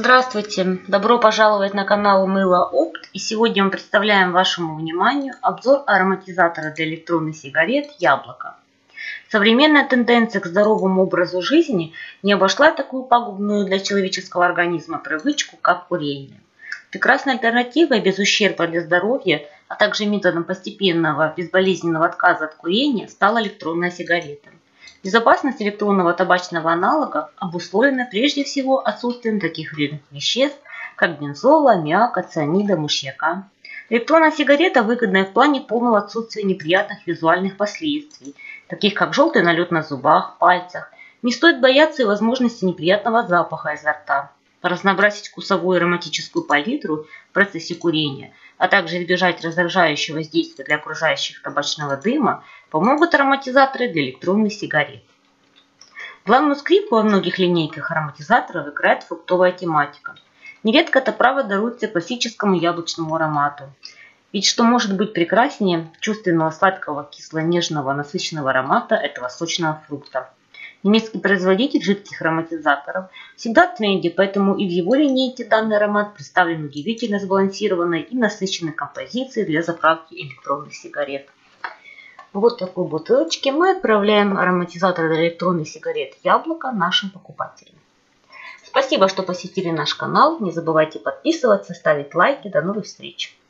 Здравствуйте! Добро пожаловать на канал Мыло Опт. И сегодня мы представляем вашему вниманию обзор ароматизатора для электронных сигарет «Яблоко». Современная тенденция к здоровому образу жизни не обошла такую пагубную для человеческого организма привычку, как курение. Прекрасной альтернативой без ущерба для здоровья, а также методом постепенного безболезненного отказа от курения стала электронная сигарета. Безопасность электронного табачного аналога обусловлена прежде всего отсутствием таких вредных веществ, как бензола, аммиака, цианида, мышьяка. Электронная сигарета выгодна в плане полного отсутствия неприятных визуальных последствий, таких как желтый налет на зубах, пальцах. Не стоит бояться и возможности неприятного запаха изо рта. Разнообразить вкусовую и ароматическую палитру в процессе курения, а также избежать раздражающего воздействия для окружающих табачного дыма, помогут ароматизаторы для электронных сигарет. Главную скрипку во многих линейках ароматизаторов играет фруктовая тематика. Нередко это право даруется классическому яблочному аромату. Ведь что может быть прекраснее чувственного сладкого, кисло-нежного, насыщенного аромата этого сочного фрукта? Немецкий производитель жидких ароматизаторов всегда в тренде, поэтому и в его линейке данный аромат представлен удивительно сбалансированной и насыщенной композицией для заправки электронных сигарет. Вот такой бутылочке мы отправляем ароматизатор для электронных сигарет «Яблоко» нашим покупателям. Спасибо, что посетили наш канал. Не забывайте подписываться, ставить лайки. До новых встреч!